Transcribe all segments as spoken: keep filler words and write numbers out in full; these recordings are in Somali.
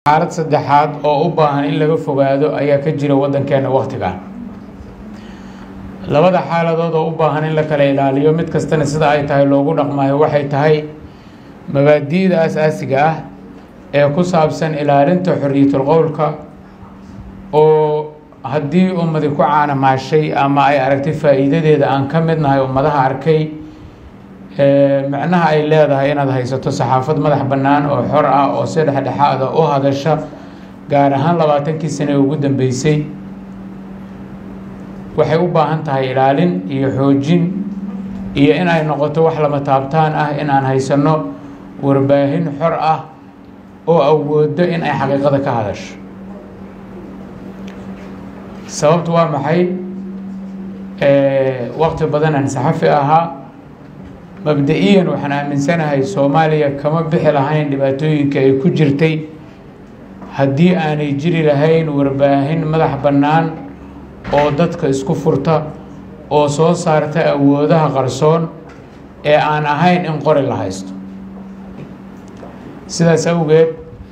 xaalad saddexaad oo u baahan in laga fogaado ayaa ka jira waddankeena waqtigan. labada xaaladood oo u baahan in la kala ilaaliyo mid kastana sida ay tahay loogu dhaqmayo waxay tahay mabaadi'da asaasiga ah ee ku saabsan ilaalinta xorriyatul qowlka oo haddii ummadi ku caanamaashay ama ay aragtay faa'iidadeeda aan ka mid nahay ummadaha arkay macnaha ay leedahay inaad haysato saxaafad madax bannaan oo xor ah oo si dhexdhexaad ah u hadasha gaar ahaan labaatankii sano ee ugu dambeysay waxay u baahan tahay ilaalin iyo xoojin iyo in ay noqoto wax lama taabtaan ah in aan haysano warbaahin xor ah oo awoodo in ay xaqiiqada ka hadasho. sababtu waa maxay? waqti badan aan saxafi ahaa mabda'iyan waxaan aaminsanahay Soomaaliya kama bixi lahayn dhibaatooyinka ay ku jirtay haddii aanay jiri lahayn warbaahin madax bannaan oo dadka isku furta oo soo saarta awoodaha qarsoon ee aan ahayn in qori la haysto. sidaas awgeed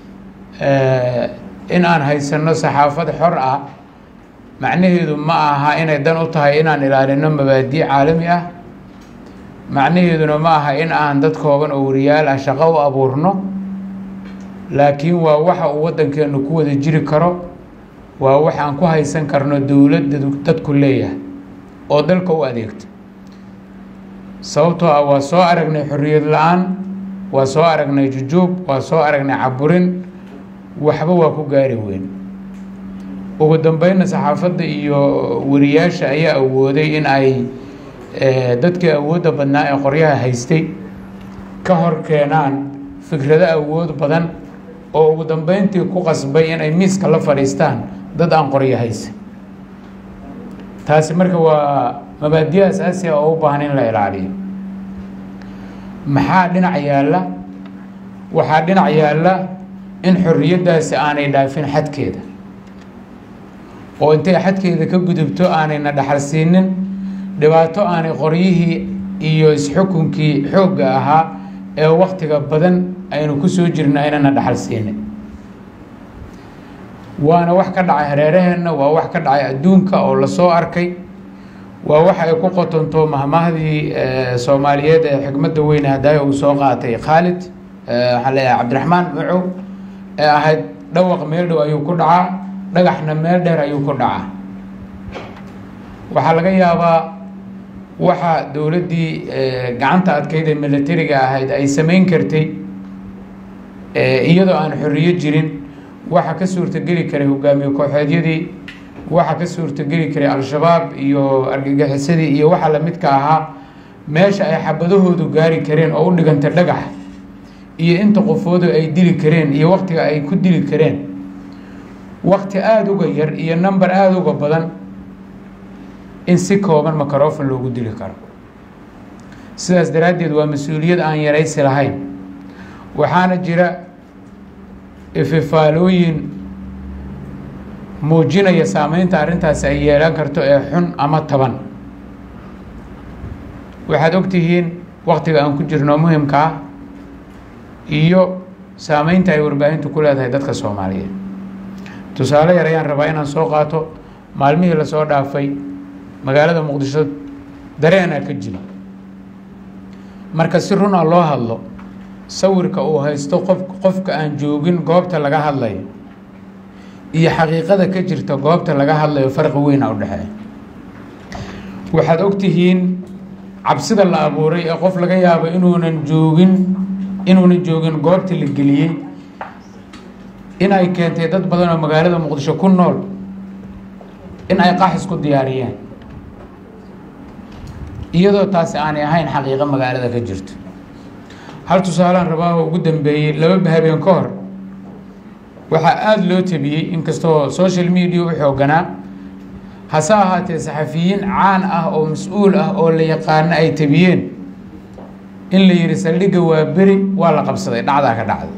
in aan haysano saxaafad xor ah macnaheedu ma aha inay dan u tahay inaan ilaalino mabaadi' caalami ah, macnaheeduna ma aha in aan dad kooban oo wariyaal ah shaqo u abuurno, laakiin waa waxa uu waddankeenu ku wada jiri karo, waa wax aan ku haysan karno dowladda dadku leeyahay oo dalka u adeegta. sababtoo ah waa soo aragnay xorriyad la-aan, waa soo aragnay jujuub, waa soo aragnay caburin, waxba waa ku gaari weyn. ugu dambeynna saxaafadda iyo wariyaasha ayaa awooday in ay dadkii awoodda badnaa ee qoryaha haystay ka hor keenaan fikrado awood badan oo ugu dambeyntii ku qasbay in ay miiska la fadhiistaan dad aan qoryo haysan. taasi marka waa mabaadi' asaasi ah oo u baahan in la ilaaliyo. maxaa dhinac yaalla? waxaa dhinac yaalla in xorriyaddaasi aanay dhaafin xadkeeda oo intay xadkeeda ka gudubto aanayna dhaxal siinin dhibaato aanay qoryihii iyo isxukunkii xoogga ahaa ee waqtiga badan aynu ku soo jirna inana dhaxal siinin. waana wax ka dhacay hareeraheenna, waa wax ka dhacay adduunka oo lasoo arkay, waa wax ay ku qotonto mahmahdii soomaaliyeed ee xikmadda weyne hadaayo uu soo qaatay khaalid waxaa leeyahay cabdiraxmaan macow ee ahayd dhawaq meel dhow ayuu ku dhacaa, dhagaxna meel dheer ayuu ku dhacaa. waxaa laga yaabaa waxa dowladdii gacanta adkeyd ee militariga ahayd ay samayn kartay iyadoo aan xorriyo jirin, waxa ka suurtageli karay hogaamiye kooxeedyadii, waxa ka suurtageli karay al-shabaab iyo argagixisadii iyo waxa lamidka ahaa, meesha ay xabadahoodu gaari kareen oo u dhiganta dhagax iyo inta qofoodu ay dili kareen iyo waqtiga ay ku dili kareen, waqti aada uga yar iyo number aada uga badan in si kooban microphone loogu dili karo. sidaas daraaddeed waa mas-uuliyad aan yaraysi lahayn. waxaana jira ififaalooyin muujinaya saameynta arrintaasi ay yeelan karto ee xun ama taban. waxaad ogtihiin waqtiga aan ku jirno muhimka ah iyo saameynta ay warbaahintu ku leedahay dadka Soomaaliyeed. tusaale yar ayaan rabaa inaan soo qaato. maalmihii lasoo dhaafay magaalada muqdisho dareenaa ka jira. marka si run ah loo hadlo, sawirka uu haysto qof qofka aan joogin goobta laga hadlayo iyo xaqiiqada ka jirta goobta laga hadlayo farqi weyn ah u dhexeeya. waxaad ogtihiin cabsida la abuuray ee qof laga yaabo inuunan joogin inuunan joogin goobta la geliyey in ay keentay dad badan oo magaalada muqdisho ku nool in ay qaxis ku diyaariyeen iyadoo taasi aanay ahayn xaqiiqo magaalada ka jirto. hal tusaalaan rabaa oo ugu dambeeyey laba habeen ka hor waxaa aada loo tabiyey, inkastoo social media u xooganaa, hase ahaatee saxafiyiin caan ah oo mas-uul ah oo la yaqaano ay tabiyeen in la yihi saldhigga waa beri waa la qabsaday, dhacdaa ka dhacday.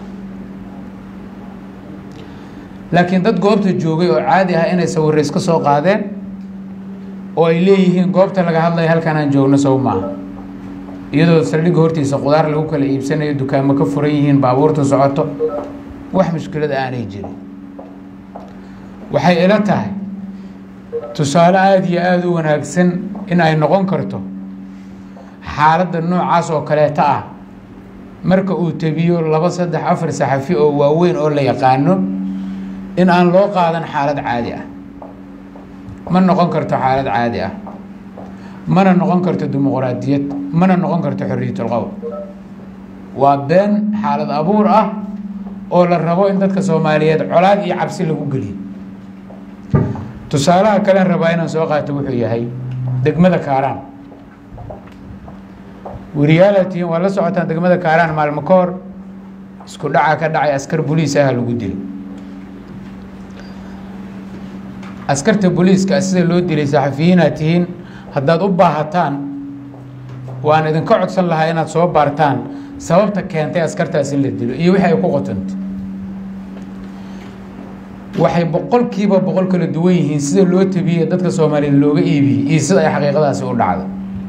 laakiin dad goobta joogay oo caadi ah inay sawirro iska soo qaadeen oo ay leeyihiin goobta laga hadlaya halkan aan joogno sow maaha, iyadoo saldhigga hortiisa qudaar lagu kala iibsanayo, dukaamo ka furan yihiin, baabuurta socoto, wax mushkilada aanay jirin waxay ila tahay tusaale aad iyo aad u wanaagsan in ay noqon karto xaaladda noocaas oo kaleeta ah marka uu tabiyo laba saddex afar saxafi oo waaweyn oo la yaqaano in aan loo qaadan xaalad caadi ah ma noqon karto xaalad caadi ah mana noqon karto dimuqraadiyad mana noqon karto xorriyatul qowl waa been xaalad abuur ah oo la rabo in dadka Soomaaliyeed colaad iyo cabsi lagu geliyo tusaalaha kale rabaa inaan soo qaato wuxuu yahay degmada Kaaraan wariyaalatiin waa la socotaan degmada Kaaraan maalmo ka hor isku dhaca ka dhacay askar booliis ah lagu dilay askarta booliiska sida loo dilay saxafiyiinaatiin haddaad u baahataan waan idinka codsan lahaa inaad soo baartaan sababta keentay askartaas in la dilo iyo wixii ay ku qotantay waxay boqolkiiba boqol kala duwan yihiin sida loo tabiyay dadka Soomaaliyeed looga iibiyay iyo sida ay xaqiiqadaasi u dhacday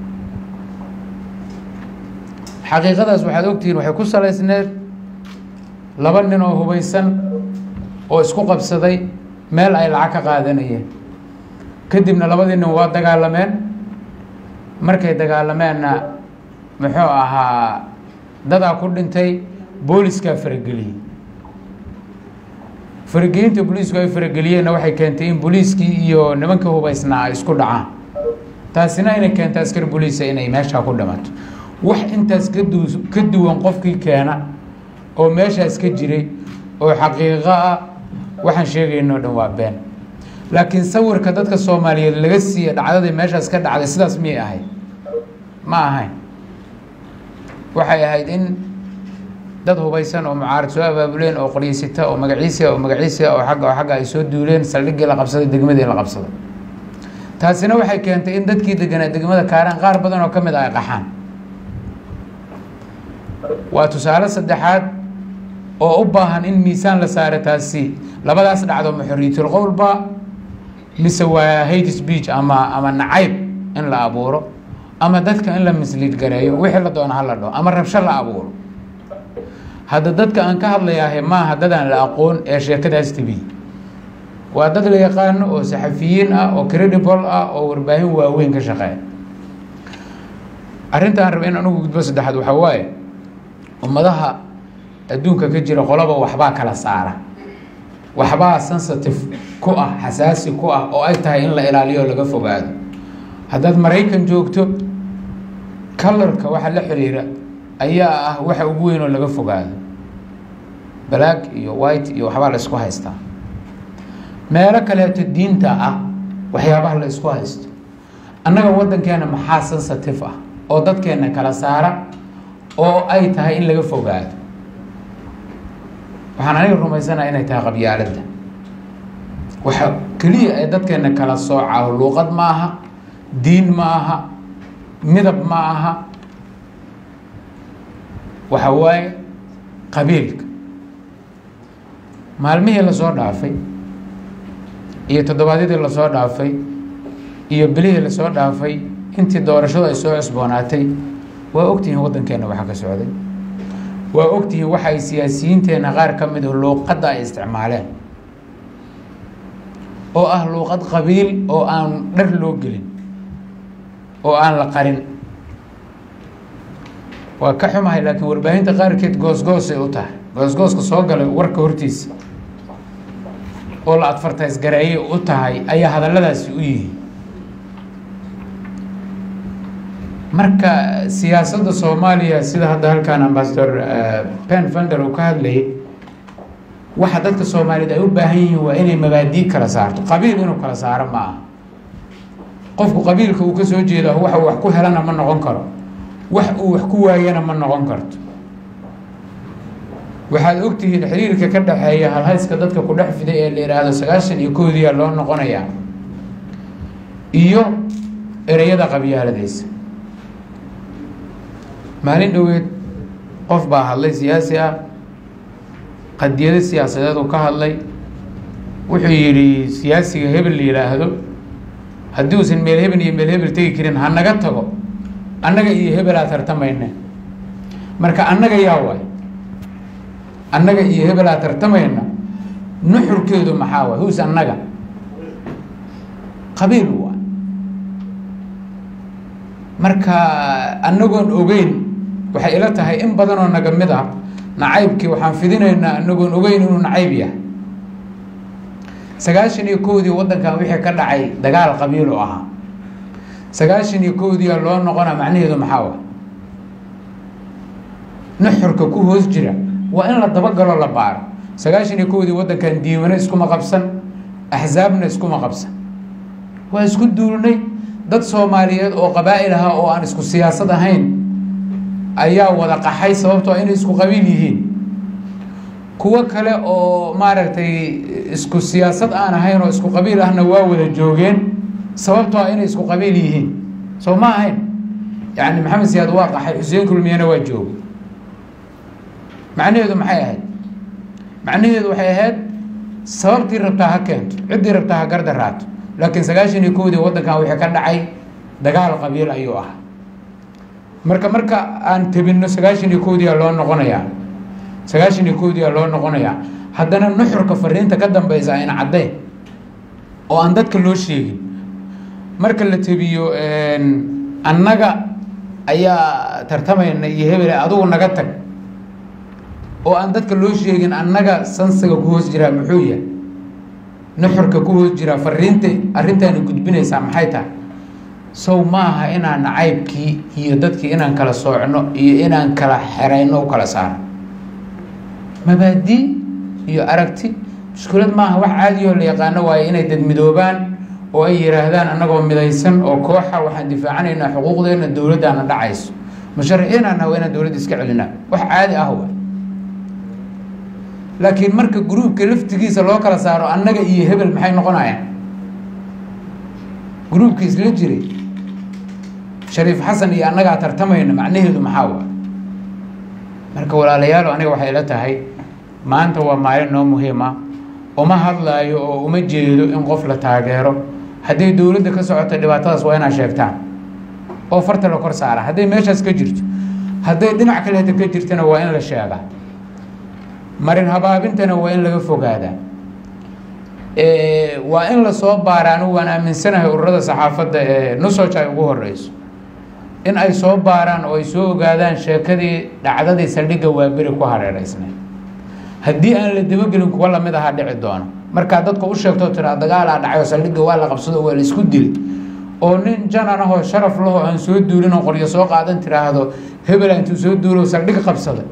xaqiiqadaas waxaad ogtihiin waxay ku salaysneed laba nin oo hubaysan oo isku qabsaday meel ay lacag ka qaadanayeen kadibna labadii nin waa dagaalameen markay dagaalameenna muxuu ahaa dadaa ku dhintay booliska farageliyay faragelinta booliisku ay farageliyeen waxay keentay in booliiskii iyo nimanka hubaysnaa ay isku dhacaan taasina inay keento askar booliisa inay meesha ku dhamato wax intaas ka duwan qofkii keena oo meeshaas ka jiray oo xaqiiqo ah waxaan sheegayno dhan waa been laakiin sawirka dadka Soomaaliyeed laga siiyay dhacdada meeshaas ka dhacday sidaas miyay ahayd ma ahayn waxay ahayd in dad hubaysan oo mucaarad soo abaabuleen oo qoriysita oo magaciisa oo magaciisa oo xagga oo xagga ay soo duuleen saldhigii la qabsaday degmadii la qabsaday taasina waxay keentay in dadkii deganaa degmada Kaaraan qaar badan oo kamid ah ay qaxaan waa tusaale saddexaad oo u baahan in miisaan la saaro taasi labadaas dhacdo ma xorriyatul qowlba mise waa hate speech ama ama nacayb in la abuuro ama dadka in la mislead gareeyo wixii la doono hal la dhaho ama rabsho la abuuro hadda dadka aan ka hadlayaa ma aha dad aan la aqoon ee sheekadaas tabi waa dad la yaqaan oo saxafiyiin ah oo credible ah oo warbaahin waaweyn ka shaqeeya arrinta aan rabay in anigu gudbo saddexaad waxa waaye ummadaha adduunka ka jira qolaba waxbaa kala saara waxbaa sensitive ku ah xasaasi ku ah oo ay tahay in la ilaaliyo laga fogaado haddaad Mareykan joogto colorka waxa la xiriira ayaa ah waxa ugu weyn oo laga fogaado black iyo white iyo waxba la isku haystaa meelo kale diinta ah waxyaabaha la isku haysto annaga wadankeena maxaa sensitive ah oo dadkeena kala saara oo ay tahay in laga fogaado waxaan aniga rumaysanahay inay tahay qabyaaladda waxa kaliya ay dadkeena kala sooca luqad ma aha diin ma aha midab ma aha waxa waaye qabiilka maalmihii la soo dhaafay iyo toddobaadyadii la soo dhaafay iyo bilihii la soo dhaafay intii doorashadu ay soo cusboonaatay waa ogtihiin wadankeena waxa ka socday waa ogtihiin waxa ay siyaasiyiinteena qaar ka mid ah luuqadda ay isticmaaleen oo ah luuqad qabiil oo aan dhar loo gelin oo aan la qarin waa ka xumahay laakiin warbaahinta qaarkeed goosgoos ay u tahay goosgooska soo galay warka hortiisa oo la advertise gareeyay u tahay ayaa hadalladaasi u yihiin marka siyaasadda Soomaaliya sida hadda halkaan ambassador Pen Vander uu ka hadlayay waxa dadka Soomaaliyeed ay u baahan yihiin waa inay mabaadii kala saarto qabiil inuu kala saaro ma aha qofku qabiilka uu ka soo jeedo waxa uu wax ku helana ma noqon karo wax uu wax ku waayana ma noqon karto waxaad ogtihiin xiriirka ka dhaxeeya halhayska dadka ku dhex fiday ee la yiraahdo sagaashan iyo kow loo noqonayaa iyo ereyada qabyaaladaysa maalin dhaweed qof baa hadlay siyaasi ah qadiyada siyaasadeed oo ka hadlay wuxuu yiri siyaasiga hebel la yiraahdo haddii uusan meel hebel iyo meel hebel tagi karin ha naga tago annaga iyo hebel aad tartamayna marka annaga yaa waay annaga iyo hebelaa tartamayna nuxurkeedu maxaa waay huus annaga qabiil waa marka annagoon ogeyn waxay ila tahay in badan oo naga mid ah nacaybkii waxaan fidinaynaa annagoon ogeyn inuu nacayb yahay sagaashan iyo kowdii waddankan wixii ka dhacay dagaal qabiil oo ahaa sagaashan iyo kowdii loo noqonaa macnaheedu maxaa waay nuxurka ku hoos jira waa in la dabagalo la baaro sagaashan iyo kowdii waddankan diiwane iskuma qabsan axsaabna iskuma qabsan waa isku duulnay dad Soomaaliyeed oo qabaa'il ah oo aan isku siyaasad ahayn ayaa wada qaxay sababtoo inay isku qabiil yihiin kuwa kale oo maaragtay isku siyaasad aan ahayn oo isku qabiil ahna waa wada joogeen sababtoo inay isku qabiil yihiin soo ma ahayn yani maxamed siyaad waa qaxay xuseen kulmiyana waa joogay macnaheedu maxay ahayd macnaheedu waxay ahayd sababtii rabtaa ha keento ciddii rabtaa ha gardaraato laakiin sagaashan iyo kowdii waddankan wixii ka dhacay dagaal qabiil ayuu ahaa marka marka aan tabinno sagaashan iyo kowdii loo noqonayaa sagaashan iyo kowdii loo noqonayaa haddana nuxurka fariinta ka dambaysa ayna caddayn oo aan dadka loo sheegin marka la tabiyo annaga ayaa tartamayna iyo hebel adigu naga tag oo aan dadka loo sheegin annaga sansiga ku hoos jira muxuu yahay nuxurka ku hoos jira fariinta arrintan gudbinaysa maxay tahay sow maaha inaan nacaybkii iyo dadkii inaan kala soocno iyo inaan kala xirayno u kala saarno mabaadi iyo aragti mushkilad maaha wax caadi oo la yaqaano waaye inay dad midoobaan oo ay yiraahdaan annagoo midaysan oo kooxa waxaan difaacanaynaa xuquuqdeena dowladdaana dhacayso musharaxiinana waa inaan dowladda iska celinaa wax caadi ah waa laakiin marka gruubka laftigiisa loo kala saaro annaga iyo hebel maxay noqonayaan gruubka isla jiray shariif xasan iyo annagaa tartamayna macnaheedu maxaa waa marka walaalayaal aniga waxay ila tahay maanta waa maalin noo muhiima uma hadlaayo oo uma jeedo in qof la taageero hadday dowladda ka socoto dhibaatadaas waa inaad sheegtaan oo farta la kor saara hadday meeshaas ka jirto hadday dhinac kaleeta ka jirtana waa in la sheegaa marin habaabintana waa in laga fogaadaa waa in la soo baaraan waan aaminsanahay ururada saxaafadda ee nusoj ay ugu horeyso in ay soo baaraan oo ay soo ogaadaan sheekadii dhacdadii saldhigga waaberi ku hareereysnay haddii aan la dabagelin kuwa lamid ahaa dhici doono markaa dadka u sheegtoo tiraa dagaalaa dhacayo saldhigga waa la qabsado waa la isku dilay oo nin janan ahoo sharaf lahoo aan soo duulin oo qoryo soo qaadan tiraahdo hebel intuu soo duulo saldhig qabsaday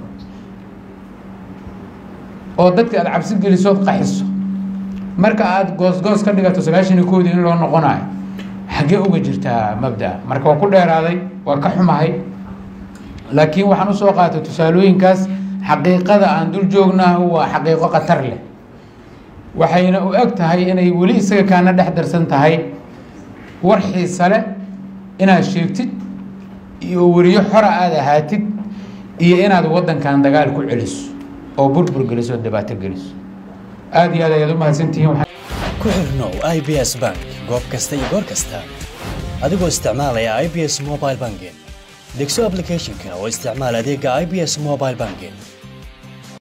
oo dadka aad cabsi gelisood qaxiso marka aad goosgoos ka dhigato sagaashan iyo kowdii in loo noqonayo xaggee uga jirtaa mabda marka waa ku dheeraaday waa ka xumahay laakiin waxaan usoo qaatay tusaalooyinkaas xaqiiqada aan dul joognaa waa xaqiiqo khatar leh waxayna u eg tahay inay weli isaga kaana dhex darsan tahay war xiisa leh inaad sheegtid iyo weriyo xora aad ahaatid iyo inaad waddankan dagaal ku celiso oo burbur geliso dhibaato geliso aad iyo aad ayaad u mahadsantihiin ku xirnow I B S Bank goob kasta iyo goor kasta adigoo isticmaalaya I B S Mobile Banking degso application-ka oo isticmaal adeega I B S Mobile Banking